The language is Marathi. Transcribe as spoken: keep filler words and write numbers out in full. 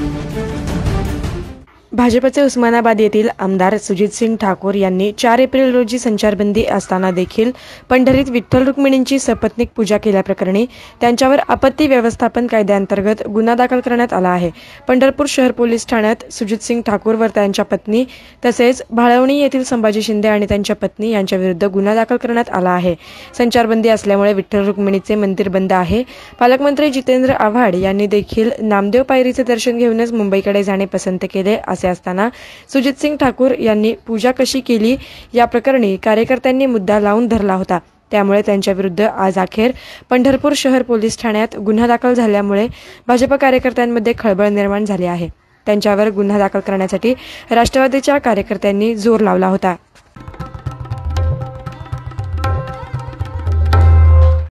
भाजपचे उस्मानाबाद येथील आमदार सुजितसिंग ठाकूर यांनी चार एप्रिल रोजी संचारबंदी असताना देखील पंढरीत विठ्ठल रुक्मिणींची सपत्नीक पूजा केल्याप्रकरणी त्यांच्यावर आपत्ती व्यवस्थापन कायद्याअंतर्गत गुन्हा दाखल करण्यात आला आहे। पंढरपूर शहर पोलीस ठाण्यात सुजितसिंग ठाकूर व त्यांच्या पत्नी तसेच भाळवणी येथील संभाजी शिंदे आणि त्यांच्या पत्नी यांच्याविरुद्ध गुन्हा दाखल करण्यात आला आहे। संचारबंदी असल्यामुळे विठ्ठल रुक्मिणीचे मंदिर बंद आहे। पालकमंत्री जितेंद्र आव्हाड यांनी देखील नामदेव पायरीचे दर्शन घेऊनच मुंबईकडे जाणे पसंत केले असताना सुजितसिंग ठाकूर यांनी पूजा कशी केली या प्रकरणी कार्यकर्त्यांनी मुद्दा लावून धरला होता। त्यामुळे त्यांच्या विरुद्ध आज अखेर पंढरपूर शहर पोलीस ठाण्यात गुन्हा दाखल झाल्यामुळे भाजप कार्यकर्त्यांमध्ये खळबळ निर्माण झाली आहे। त्यांच्यावर गुन्हा दाखल करण्यासाठी राष्ट्रवादीच्या कार्यकर्त्यांनी जोर लावला होता।